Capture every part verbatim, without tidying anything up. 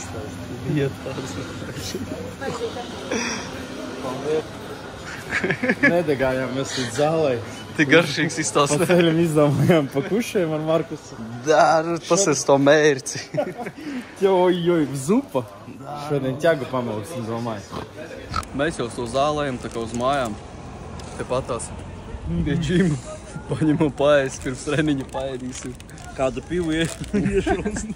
pastāstīt. Ietās. Nedegājām mēs līdz zālē. Tik garšīgs izstāst. Pa ceļam izdomājām pa kušiem ar Markusu. Dā, pasies to mērci. Joj, joj, zupa. Šodien ķagu pamelksim, domāju. Mēs jau to zālējam, tā kā uz mājām. Te patās pie džimu. Paņemam paēst, pirms treniņa paēdīsim. Kādu pivu iešos.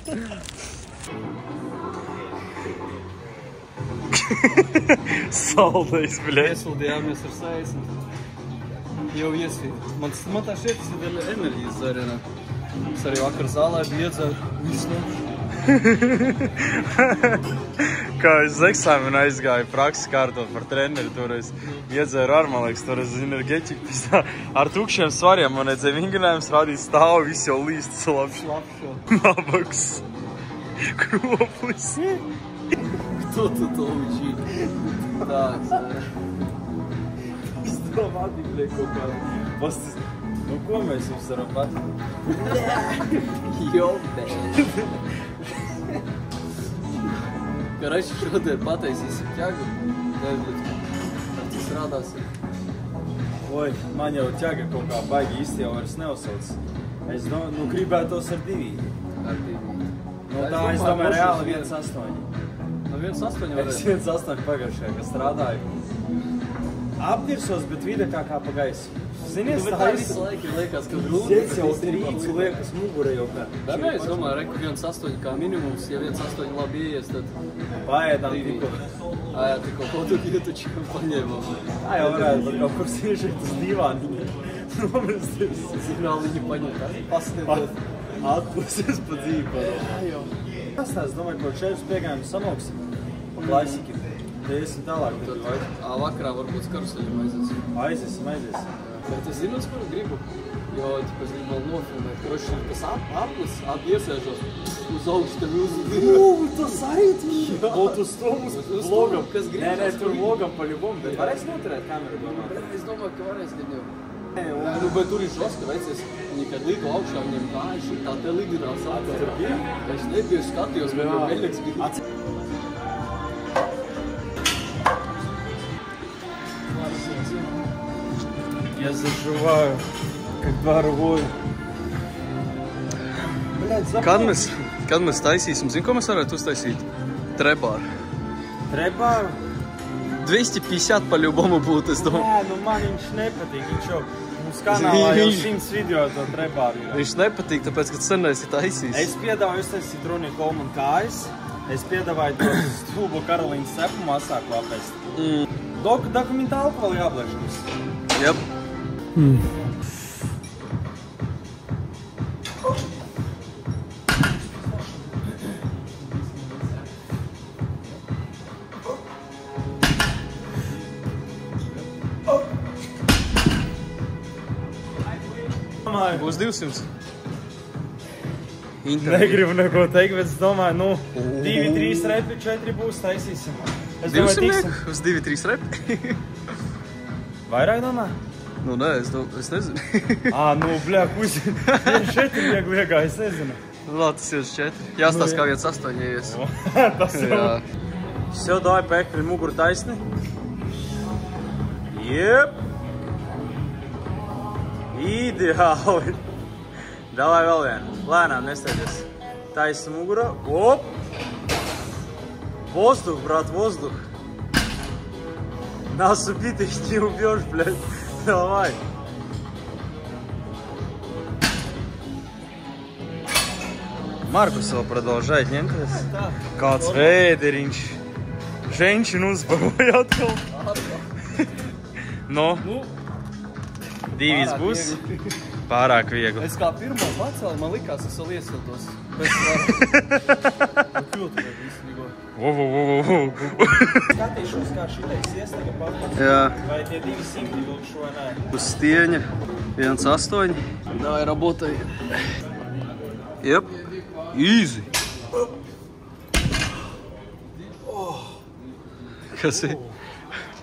Saldējs, bļē. Iesildījāmies ar sēsni. Jau iesvīt. Man, man tā šeit ir enerģijas zarienā. Es arī vakar zālē bija iedzēru. Viss nav. Kā es uz eksāmenu aizgāju praksi kārtot par treneri, toreiz iedzēru ar, man liekas, toreiz enerģeķi pistā. Ar tukšiem svariem man iedzēja vingrinājums rādīt stāvu, viss jau līst slapš. Slapšo. Nabaks. Kroplis. To, to, to, uģī. Tāds. Vadi, bļē, kaut kādā. Pastas, nu ko mēs jums varam pat? Jo, bēd. Karaši šodien pateisīsim ķagu. Nebļūt, ar tas rādāsim. Oi, man jau ķaga kaut kā baigi īsti jau vairs neuzsauc. Es no, nu gribētos ar divi. Ar divi. No tā es domāju reāli viens astoņi. No viens astoņi varētu? Es viens astoņi pagājušajā, kas strādāju. Apdirsos, bet vide kā kā pa gaisu. Zinies, nu, tā visu laiku liekas, ka grūti. Sēdz jau trīcu liekas mugura jau kā. Tā nē, es domāju, reku viens astoņi kā minimums, ja viens astoņi labi ieies, tad... Paēdām tikko. Ā, jā, tikko kaut tu ietuči paņēmām. Tā jau varētu pat kaut kur siežēt uz divāniņa. Nomesties. Signāliņu paņemt, pasniedot. Atpusies pa dzīvi. Jā, jau. Kas tās, domāju, kaut četrus piegājumus samoksim. Pa klasikiem. Te iesim tālāk. Tad ā, vakarā varbūt skaruseļiem aiziesim. Aiziesim, aiziesim. Bet es zinu, uz kuru gribu. Jo, es gribu vēl nofilmēt. Kroši ir tas aplis, iesēžos uz augšu tevi uz... Uu, tas arī tu! Būt uz to mums vlogam. Kas grib? Nē, nē, tur vlogam pa ļubumu. Bet varēs noturēt kameru, domāju? Es domāju, ka varēs gan jau. Nu, bet tur ir žoska, veicies. Viņi, kad līdu augšā, viņiem tā ir šī tā te lidinās atver. Tur bija? Es nebiju skatījos, bet jau Meļeks bija. Я заживаю, как дорогой. Kad mēs, kad mēs taisīsim, zinu, ko mēs varētu uztaisīt? Trebāru. Trebāru? двести пятьдесят по-любому būtu, es domāju. Nē, nu man viņš nepatīk, viņš jau mums kanālā jau simts video to trebāru ir. Viņš nepatīk, tāpēc, ka sen esi taisījis. Es piedāvāju uztaisīt Ronija Kolmana kājas. Es piedāvāju to stulbo Karolīnas cepumu asāku apēst. Mm. Dok dokumentāli vēl jāblēš mums. Jep. Hmm. Būs divsimt. Negribu neko teikt, bet es domāju, nu, divi, trīs repi, četri būs, taisīsim. divsimt uz divi, trīs repi? Vairāk domā? Nu, nē, es, do, es nezinu. Ā, nu, bļā, kusi, četri viegli iegā, es nezinu. Lā, tas ir uz četri. Jāstās kā viens astoņi ies. Tas jau. Все, давай, поехали, мугур taisni. Jep. Ideāli. Davai vēl vienu. Lēnām nesteidzies. Taisni mugura. Op. Воздух, брат, воздух. Нас убить их не убьешь, блядь. Давай. Маркус vēl продолжает ņemties. Kāds vēderiņš. Ženšinu uzbaroja atkal. No. Divis būs. Pārāk viegli. Es kā pirmo pacēlu, man likās, es vēl iesiltos. Pēc varu. Kļūtu vēl īstenībā. Vo, vo, vo, vo, vo. Skatīšos, kā šitais ies tagad pat. Jā. Vai tie divi simti vilkšu vai nē? Uz stieņa. viens astoņi. Davai, работай. Jep. Easy. Kas ir?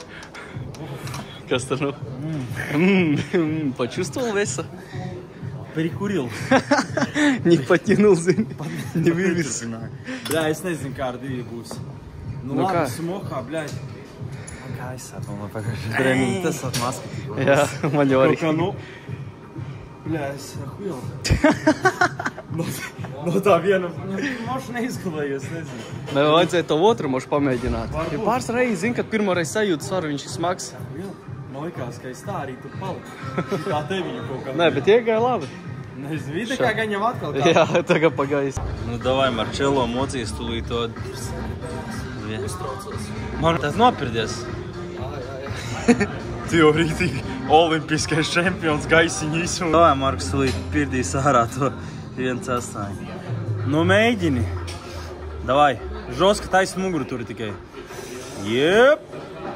Kas tur nu? Mm. Mm. Почувствовал веса? Перекурил. Не потянул, не вывез. Бля, es nezinu, kāda divi būs. Nu, Nu labi, kā? smohā, bļaļ. Kā es atdomāju pagājuši. Treniņi. Tas at maska tikko. Jā, man jau arī. Kaut kā, nu... Bļā, es huil. no, no tā viena... Mošu neizgalējies, nezinu. Vai vajadzēja to otru mošu pamēģināt? Ja pāris reizes zinu, kad pirmo reizi sajūtu svaru, viņš ir smags. Man likās, ka es tā arī tur paliku. Tā teviņu kaut kā. Nē, bet iegāja labi. Nezinu, vidi kā gaņam atkal kā. Jā, tagad pagājis. Nu, davai, Marčelo, mocīs tūlīt to... Uztraucos. Man tas nopirdies. Jā, jā, jā. Tu jau rītīgi olimpiskais čempions gaisiņu izsūti. Davai, Marks, tūlīt pirdīs ārā to viens astoņi. Nu, mēģini. Davai, žoska taisa muguru tur tikai. Jep.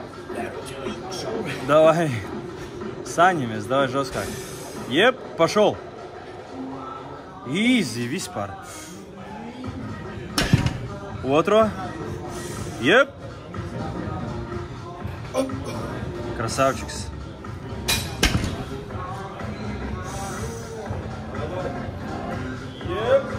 Davai. Saņemies, davai žoskāk. Jep, pašol. Easy vispār. Otro. Jep. Krasavčiks. Jep.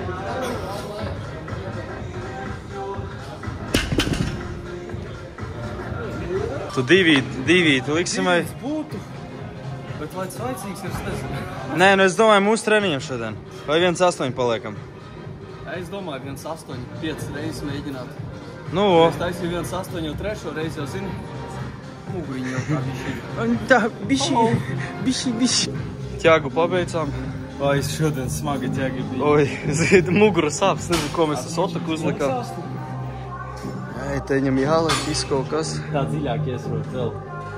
Tu divīti, divīti liksim vai? Būtu. Bet vai svaicīgs, es nezinu. Nē, nu es domāju mūsu treniņiem šodien. Vai viens astoņi paliekam? Es domāju, viens astoņi, piecas reizes mēģināt. Nu, Es taisīju viens astoņi jau trešo reizi, jau zini. Muguriņu jau tā bišķi. tā, bišķi, bišķi, bišķi. Ķēgu pabeidzām. Vai es šodien smagi ķēgi biju. Oi, zini, mugura sāps, nezinu, ko mēs uz otaku uzlikām. Ei, te viņam jāliek viss kaut kas. Tā dziļāk iesrot vēl.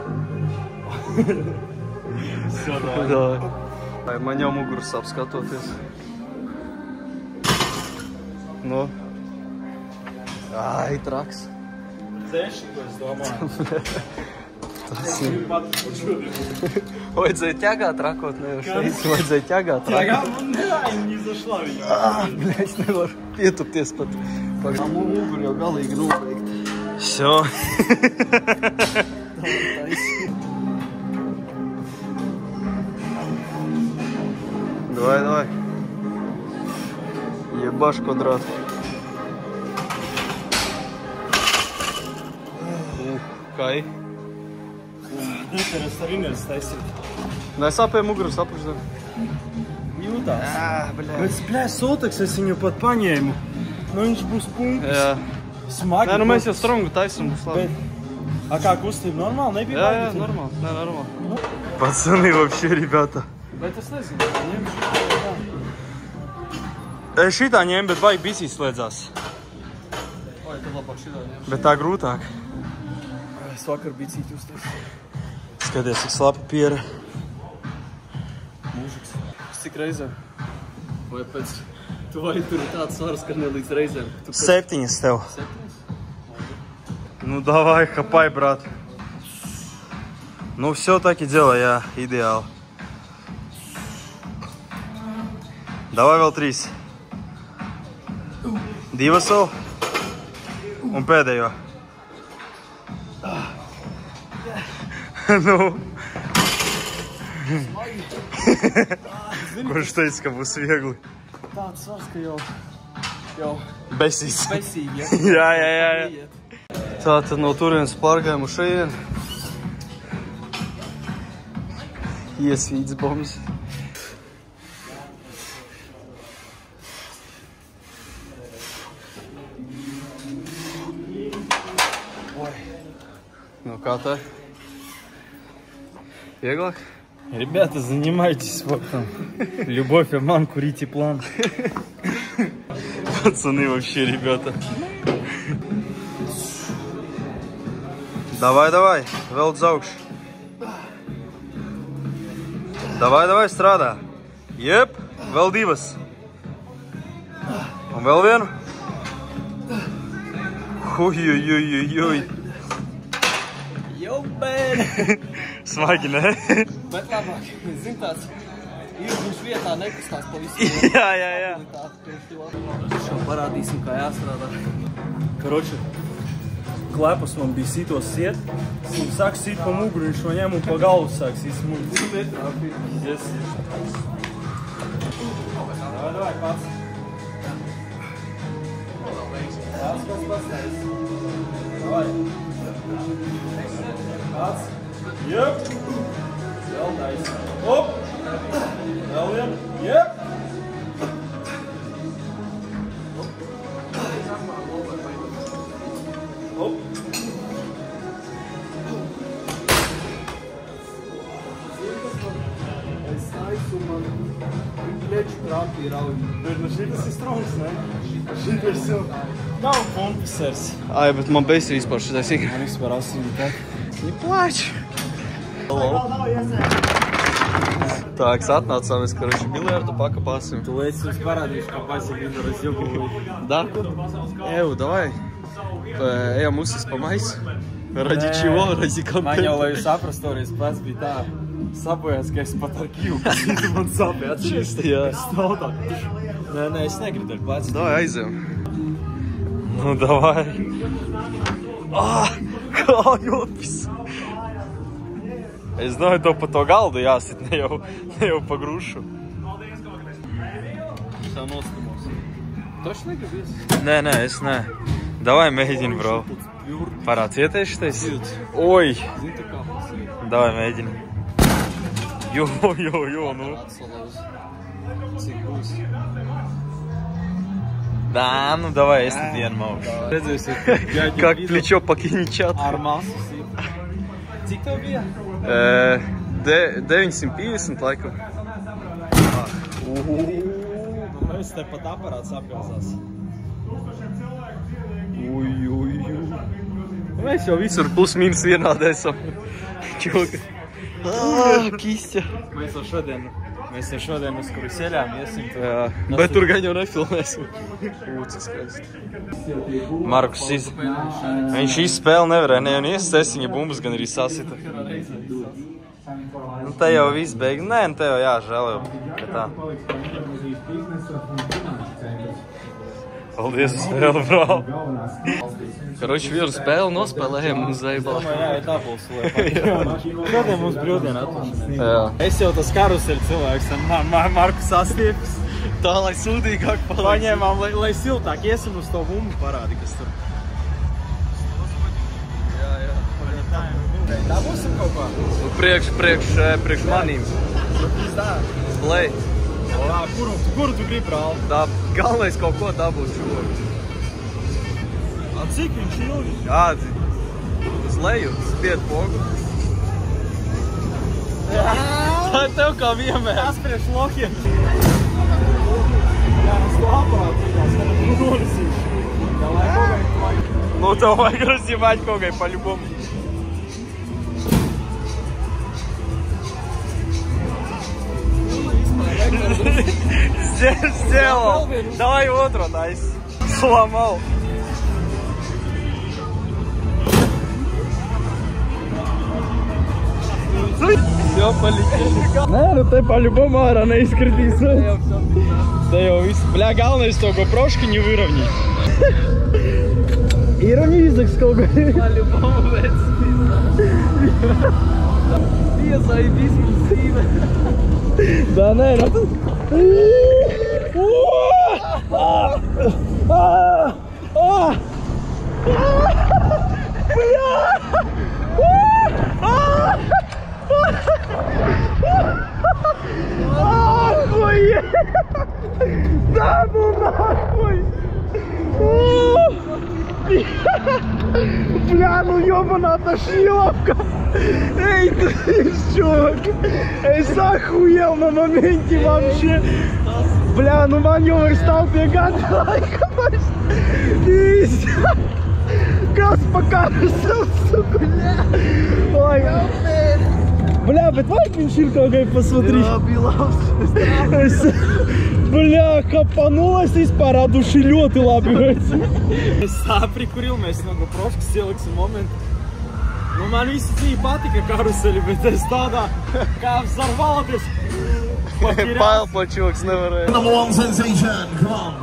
Vai man jau mugura sāp skatoties. Nu. Ai, traks. Ceši, ko es domāju. Tas ir. Vajadzēja ķēgāt rakot, ne jau šeit. Vajadzēja ķēgāt Jā, rakot. man nerāja, viņi izašlā viņu. Ah, bļa, es nevaru pietupties pat. Tā muguri jau galīgi nobeigta. Всё. Давай, давай. Ебашь квадрат. Ух, кай. Detaras arī nevis taisīt. Nē, sāpēja muguru, sapuši. Jūtās. Ah, bļa. Bet splēs sotaks, es viņu pat paņēmu. Nu, viņš būs punkts. Jā. Smagi. Nē, nu mēs jau strongu taisam, būs labi. А kā kustība normāli? Nebija Jā, jā, baigi? нормально, nē, нормально. Пацаны вообще, ребята. Bet es nezinu, ņemšu. Es šitā ņēmu, bet vajag bisī slēdzās. Vai, tad labāk šitā ņemšu. Bet tā grūtāk. Es vakar bicīti uztaisīju. Skaties, cik slapi piera. Mūžiks. Cik reizēm? Vai pēc... Tu vai tur ir tāds svars, ka ne līdz reizēm? Tu pēc... Septiņas tev. Septiņas? Ну давай, хапай, брат. Ну все так и делай, я идеал. Давай vēl trīs. Divas vēl. Un pēdējo. Nu. Kurš teica, ka būs viegli? Tāds svars, ka jau... Jau... Besīs. Besīgi, ja? Jā, jā, jā, jā. Tātad no turienes pārgājām uz šeien. Iesvīts bombs. Ну kā tā? Vieglāk? Ребята, занимайтесь спортом. Любовь, обман, курите план. Пацаны вообще, ребята. Давай, давай, vēl dzaugš. Давай, давай, strādā. Jep, vēl divas. Un vēl vienu. Uj, uj, uj, uj, uj. Jau, bēr! Smagi, ne? Bet labāk, zin tāds, ir viņš vietā nekustās pa visu. Jā, jā, jā. Šo parādīsim, kā jāstrādā. Karoči, klepus man bija sitos siet, un sāk sit pa muguru, viņš man ņem un pa galvu sāk sit muguru. Yes. Davai, pats. Pats, pats, pats, taisa. Davai. Pats. Jep. Vēl taisa. Op. Vēl vien. Jep. Op. Es taisu man pleču trāpī rauļu. Bet nu šitas ir strongs, ne? Šitas jau nav kompensers. Ai, bet man besi vispār šitais ikri. Man vispār asini tā. Viņi plač. Hello. Tāks atnācāmies, karoči, biljardu pakapāsim. Tu lēci jums parādīšu, kā paisi biljaras jogu. Да? Evo, давай. Ejam uzsis pa maisu. Raģi čivo, raģi kontentu. Man jau, lai jūs saprastu, arī pats bija tā sapojās, ka es pat ar kivu, kas īsti man sapē atšķirst. Jā. Es stāv tā. Nē, nē, es negribu ar pats. Davai, aizējam. Nu, davai. Ah, kā jopis. Es domāju, to pa to galdu jāsit, ne jau, ne jau pa grušu. Tā nostamos. Toši negribies? Nē, nē, es nē. Davai, mēģini, bro. Parāds ieties šitais? Oi! Zini, tā kā pasīja. Davai, mēģini. Jo, jo, jo, nu. Atsalauz. Cik būs? Да, ну давай, es tad vienu maušu. Redzēsiet, Как плечо покинет чат. ar masu sīk. Cik tev bija? deviņsimt piecdesmit laikam. Mēs tepat aparāts apgāzās. Uj, uj, uj. Mēs jau visur plus mīnus vienādi esam. Čoka. Ah, kistja. Mēs jau šodien, mēs jau šodien uz kuru ceļām iesim. Jā, bet tur gan jau nefilmēsim. Ūcis skaisti. Markus iz... Viņš izspēli nevarēja, ne un iesas, viņa bumbas gan arī sasita. Nu, te jau viss beig. Nē, nu te jau jāžēl jau, ka tā. Paldies uz spēli, bro. Karoči, vienu spēli nospēlējam uz Zeibalā. Jā, ir dabūs, lai šodien mums brīvdiena atvašanās. Jā. Es jau tas karuseļu cilvēks, man Mar Marku sastiepis. Tā, lai sūdīgāk paliks. Paņēmām, lai, lai siltāk iesim uz to bumbu parādi, kas tur. Jā, jā. Dabūsim kaut kā? Priekš, priekš, priekš manīm. Play. Tā, kuru, kuru tu gribi rāli? Tā, galvenais kaut ko dabūt čūri. A cik viņš ilgi? Ādzi, uz leju, spied pogu. Tā tev kā vienmēr. Tas priekš lokiem. Jā, es to aparātu tikās, kad tu norisīšu. Jā, lai kaut kā vajag. Nu, tev vajag разъебать kaut kā по-любому. Сделал. Давай утро, найс. Сломал. Все, полетели. Не, ну ты по-любому ара не искритится. Да его вис. Бля, главное, что GoPro-шки не выровнять. Ирони язык сколько. По-любому, блядь, спизда. Ты заебись, мусина. Да, наверное. Охуеть! Да ну нахуй! Бля, ну ёбана шлёпка! Эй, ты чувак! Эй, захуел на моменте вообще! Бля, ну маневр стал бегать, конечно! Пиздец! Газ покажется, сука! Ой! Бля, bet vajag viņš ir kaut kā посмотреть? Jā, bija labs. Es, bļā, kapanulas vispār atduši ļoti labi. Es tā prikuril, mēs no GoPro-škas ieliksim momentu. Nu, man visi dzīvi patika karuseļi, bet es tādā kā взорвалась. Pail počoks nevarēja. Number one sensation, come on.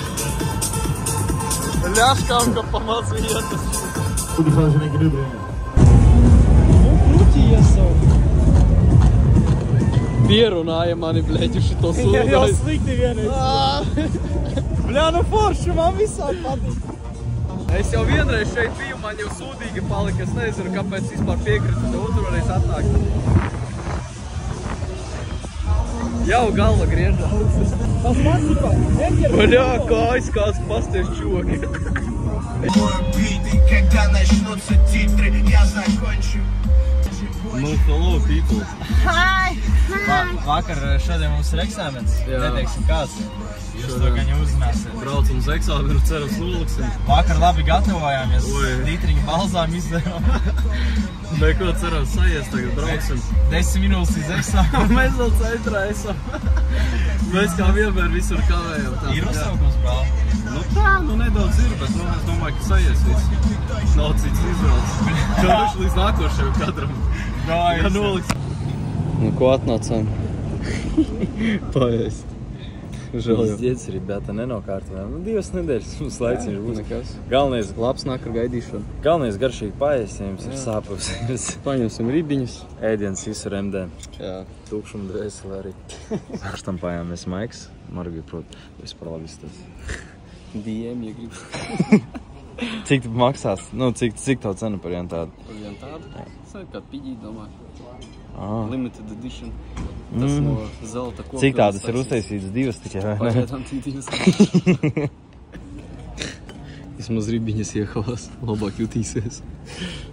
Ļaškām, ka pamaz vietas. Tudo fazendo incrível. Nu, krūtī iesaukt. pierunāja mani, bļeķi, šito sūdāju. Jau slikti vienreiz. Bļā, nu forši, man visādi patīk. Es jau vienreiz šeit biju, man jau sūdīgi palika, es nezinu, kāpēc vispār piekritu, to otru reiz atnākt. Jau galva griežās. Tas man tipā, neķer. Bļā, kājas kāds pasties čoki. Когда начнутся титры, я закончу. Nu, hello, people. Hi! Va vakar šodien mums ir eksāmens, Jā. neteiksim kāds. Jūs to gan jau uzzināsiet. Braucam uz eksāmenu, cerams noliksim. Vakar labi gatavojāmies, Oi. Dītriņa balzām izdevām. Neko cerams sajies, tagad braucam. Desmit minūtes iz eksāmenu. Mēs vēl centrā esam. Mēs kā vienmēr visur kavējam. tā. Ir uzsaukums, brāl. Nu tā, nu nedaudz ir, bet nu, es domāju, ka sajies viss. Nav cits izvēles. Čauši līdz nākošajam katram. Ja noliksim. Nu ko atnācām? Paēst. Žēl jau. Pizdiec, ribēta, nenokārtojām. Nu, divas nedēļas mums laiciņš būs. Nekas. Galvenais, Labs nāk ar gaidīšanu. galvenais garšīgi paēst, ja jums ir sāpes. Paņemsim ribiņus. Ēdiens visur M D. Jā. Tūkšumu dvēseli arī. Štampājāmies Maiks. Margi, prot, vispār labi izstāst. D M, ja gribu. Cik tu maksās? Nu, cik, cik tev cena par vienu tādu? Par vienu tādu? Es vai kādu pidīt, domāju. Ah. Limited edition. Tas Mm. no zelta kopils. Cik tādas ir uztaisītas divas tikai, vai ne? Pagaidām tik divas. Vismaz ribiņas iehalās, labāk jutīsies.